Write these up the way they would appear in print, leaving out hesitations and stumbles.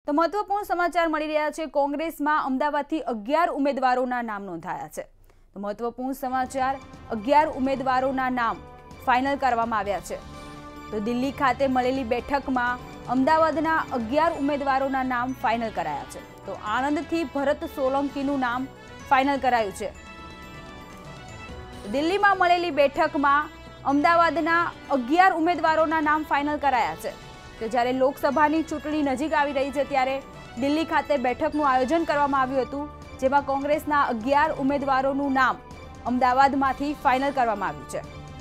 તો મહત્વપૂર્ણ સમાચાર મળી રહ્યા છે। કોંગ્રેસમાં અમદાવાદથી 11 ઉમેદવારોના નામ નોંધાયા છે। તો મહત્વપૂર્ણ સમાચાર 11 ઉમેદવારોના નામ ફાઇનલ કરવામાં આવ્યા છે। તો દિલ્હી ખાતે મળેલી બેઠકમાં અમદાવાદના 11 ઉમેદવારોના નામ ફાઇનલ કરાયા છે। તો આણંદથી ભરત સોલંકીનું નામ ફાઇનલ કરાયું છે। દિલ્હીમાં મળેલી બેઠકમાં અમદાવાદના 11 ઉમેદવારોના નામ ફાઇનલ કરાયા છે। કે જ્યારે લોકસભાની ચૂંટણી નજીક આવી રહી છે ત્યારે દિલ્હી ખાતે બેઠકનું આયોજન કરવામાં આવ્યું હતું, જેમાં કોંગ્રેસના 11 ઉમેદવારોનું નામ અમદાવાદમાંથી ફાઇનલ કરવામાં આવ્યું છે।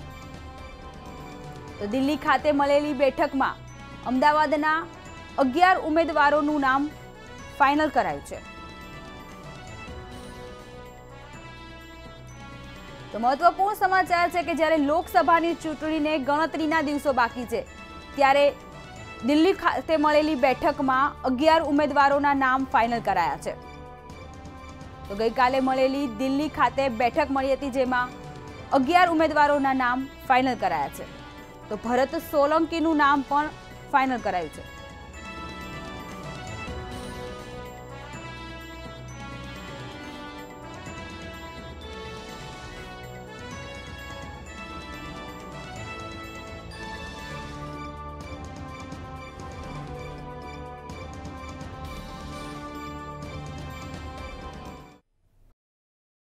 તો દિલ્હી ખાતે મળેલી બેઠકમાં અમદાવાદના 11 ઉમેદવારોનું નામ ફાઇનલ કરાયું છે। તો મહત્વપૂર્ણ સમાચાર છે કે જ્યારે લોકસભાની ચૂંટણીને ગણતરીના દિવસો બાકી છે ત્યારે દિલ્હી ખાતે મળેલી બેઠકમાં 11 ઉમેદવારોના નામ ફાઇનલ કરાયા છે। તો ગઈકાલે મળેલી દિલ્હી ખાતે બેઠક મળી હતી, જેમાં 11 ઉમેદવારોના નામ ફાઇનલ કરાયા છે। તો ભરત સોલંકીનું નામ પણ ફાઇનલ કરાયું છે।